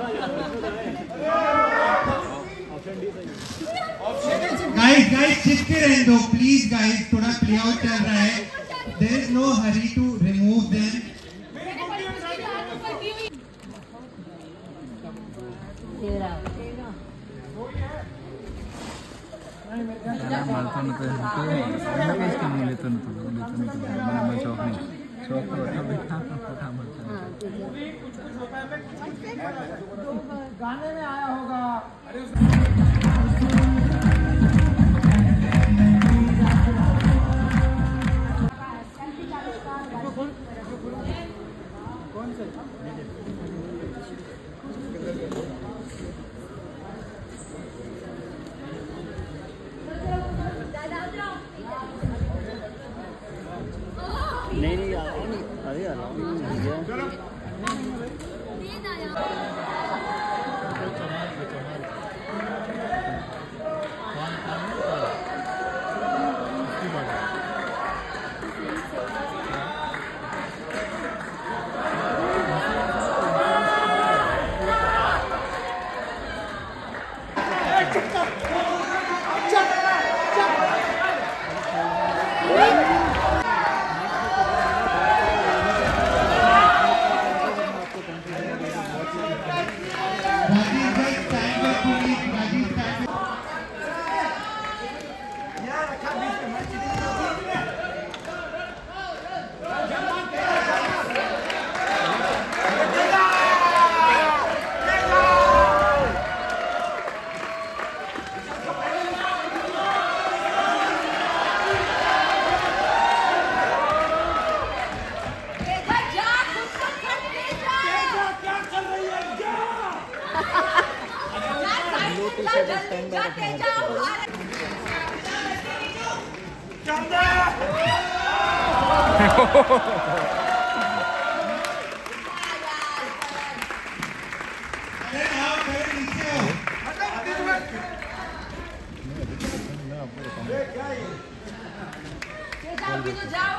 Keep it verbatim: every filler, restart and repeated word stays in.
Guys guys चिपके रहने दो प्लीज गाइस, थोड़ा प्ले आउट चल रहा है। There is no hurry to remove them. मालथों तो तो मैं इसके मुंह लेता न तो लेता न तो मैं मैं शौक नहीं शौक तो होता बैठा फोटा मारता गाने में आया होगा। कौन से नहीं नहीं यार नहीं अरे यार चलो जाओ